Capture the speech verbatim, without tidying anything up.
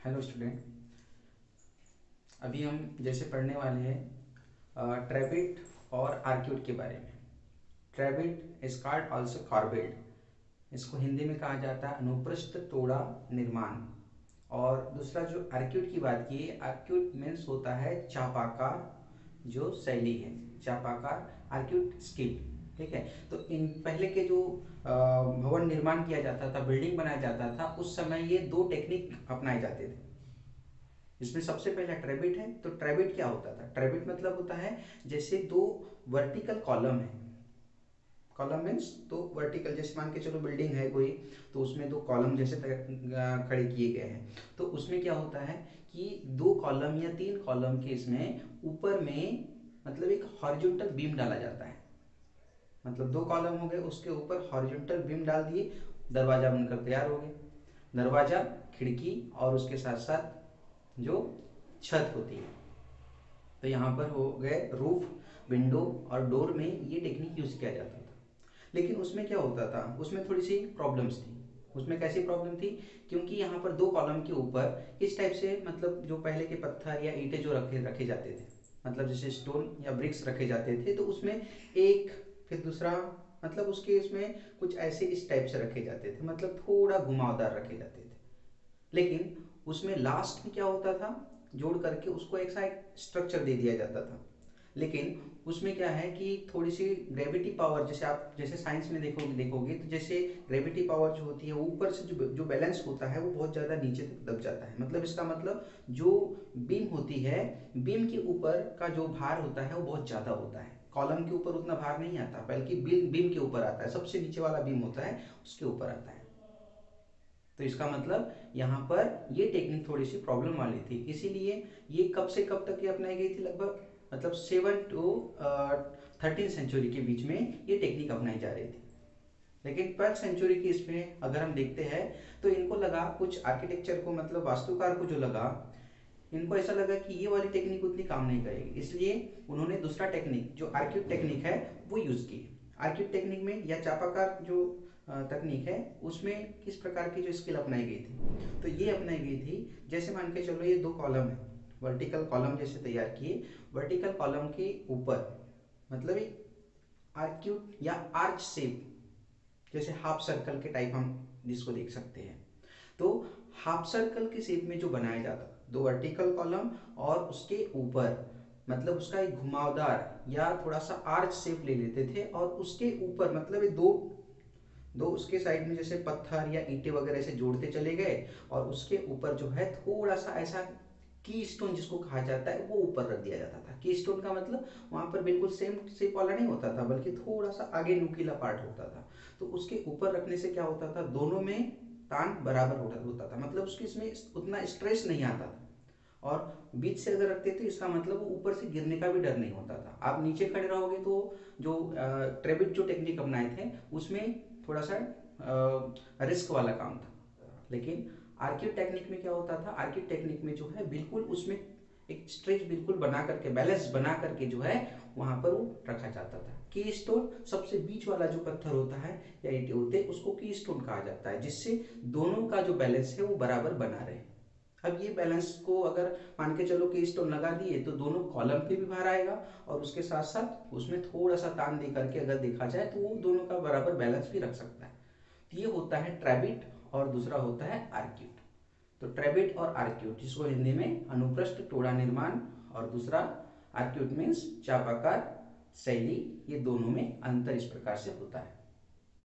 Hello student. अभी हम जैसे पढ़ने वाले हैं ट्रेबिट और आर्क्यूट के बारे में। Trabeate is called also corbel. इसको हिंदी में कहा जाता है अनुप्रस्थ तोड़ा निर्माण। और दूसरा जो आर्क्यूट की बात की, आर्क्यूट मीन्स होता है चापाकार जो शैली है, चापाकार आर्क्यूट स्किल। ठीक है। तो इन पहले के जो अ, भवन निर्माण किया जाता था, बिल्डिंग बनाया जाता था, उस समय ये दो टेक्निक अपनाए जाते थे। इसमें सबसे पहला ट्रेबिट है। तो ट्रेबिट क्या होता था? ट्रेबिट मतलब होता है जैसे दो वर्टिकल कॉलम है। कॉलम मीन्स तो वर्टिकल, जैसे मान के चलो बिल्डिंग है कोई, तो उसमें दो कॉलम जैसे खड़े किए गए हैं। तो उसमें क्या होता है कि दो कॉलम या तीन कॉलम के इसमें ऊपर में मतलब एक हॉरिजॉन्टल बीम डाला जाता है। मतलब दो कॉलम हो गए, उसके ऊपर हॉरिजॉन्टल बीम डाल दिए, दरवाजा बनकर तैयार हो गया। दरवाजा, खिड़की और उसके साथ साथ जो छत होती है। तो यहाँ पर हो गए रूफ, विंडो और डोर में ये टेक्निक यूज किया जाता था। लेकिन उसमें क्या होता था, उसमें थोड़ी सी प्रॉब्लम्स थी। उसमें कैसी प्रॉब्लम थी? क्योंकि यहाँ पर दो कॉलम के ऊपर इस टाइप से मतलब जो पहले के पत्थर या ईंटें जो रखे रखे जाते थे, मतलब जैसे स्टोन या ब्रिक्स रखे जाते थे, तो उसमें एक फिर दूसरा, मतलब उसके इसमें कुछ ऐसे इस टाइप से रखे जाते थे, मतलब थोड़ा घुमावदार रखे जाते थे। लेकिन उसमें लास्ट में क्या होता था, जोड़ करके उसको एक सा स्ट्रक्चर दे दिया जाता था। लेकिन उसमें क्या है कि थोड़ी सी ग्रेविटी पावर, जैसे आप जैसे साइंस में देखोगे देखोगे तो जैसे ग्रेविटी पावर जो होती है वो ऊपर से जो जो बैलेंस होता है वो बहुत ज़्यादा नीचे तक दब जाता है। मतलब इसका मतलब जो बीम होती है, बीम के ऊपर का जो भार होता है वो बहुत ज़्यादा होता है। कॉलम के ऊपर उतना भार नहीं आता, बल्कि बीम बीम के ऊपर आता है। सबसे नीचे वाला बीम होता है उसके ऊपर आता है। तो इसका मतलब यहाँ पर ये टेक्निक थोड़ी सी प्रॉब्लम वाली थी। इसीलिए ये कब से कब तक ये अपनाई गई थी? लगभग मतलब सेवन टू थर्टीन सेंचुरी के बीच में ये टेक्निक अपनाई जा रही थी। लेकिन ट्वेल्थ सेंचुरी की इसमें अगर हम देखते हैं तो इनको लगा, कुछ आर्किटेक्चर को मतलब वास्तुकार को जो लगा, इनको ऐसा लगा कि ये वाली टेक्निक उतनी काम नहीं करेगी। इसलिए उन्होंने दूसरा टेक्निक जो आर्क्यूट टेक्निक है वो यूज की। आर्क्यूट टेक्निक में या चापाकार जो तकनीक है उसमें किस प्रकार की जो स्किल अपनाई गई थी, तो ये अपनाई गई थी, जैसे मान के चलो ये दो कॉलम है, वर्टिकल कॉलम जैसे तैयार किए। वर्टिकल कॉलम के ऊपर मतलब एक आर्क्यूट या आर्च शेप, जैसे हाफ सर्कल के टाइप हम जिसको देख सकते हैं। तो हाफ सर्कल के शेप में जो बनाया जाता, दो वर्टिकल कॉलम और उसके ऊपर मतलब उसका एक घुमावदार या थोड़ा सा आर्च शेप ले लेते थे, और उसके ऊपर मतलब दो दो उसके साइड में जैसे पत्थर या ईंटें वगैरह से जोड़ते चले गए, और उसके ऊपर जो है थोड़ा सा ऐसा की स्टोन जिसको कहा जाता है वो ऊपर रख दिया जाता था। की स्टोन का मतलब वहां पर बिल्कुल सेम शेप वाला नहीं होता था, बल्कि थोड़ा सा आगे नुकीला पार्ट होता था। तो उसके ऊपर रखने से क्या होता था, दोनों में तान बराबर होता था, मतलब उसके इसमें उतना स्ट्रेस नहीं आता था। और बीच से अगर रखते थे इसका मतलब वो ऊपर से गिरने का भी डर नहीं होता था। आप नीचे खड़े रहोगे तो जो ट्रेबिट जो टेक्निक अपनाए थे उसमें थोड़ा सा रिस्क वाला काम था। लेकिन आर्किड टेक्निक में क्या होता था, आर्किड टेक्निक में जो है बिल्कुल उसमें एक स्ट्रेच बिल्कुल बना करके, बैलेंस बना करके जो है वहां पर वो रखा जाता था। की स्टोन, सबसे बीच वाला जो पत्थर होता है या ईंटें होते हैं उसको की स्टोन कहा जाता है, जिससे दोनों का जो बैलेंस है वो बराबर बना रहे। अब ये बैलेंस को अगर मान के चलो कि स्टोन लगा दिए तो दोनों कॉलम पे भी भार आएगा, और उसके साथ साथ उसमें थोड़ा सा तान दे करके अगर देखा जाए तो वो दोनों का बराबर बैलेंस भी रख सकता है। तो ये होता है ट्रेबिट और दूसरा होता है आर्क्यूट। तो ट्रेबिट और आर्क्यूट, जिसको हिंदी में अनुप्रस्थ टोड़ा निर्माण, और दूसरा आर्क्यूट मीन्स चापाकार शैली, ये दोनों में अंतर इस प्रकार से होता है।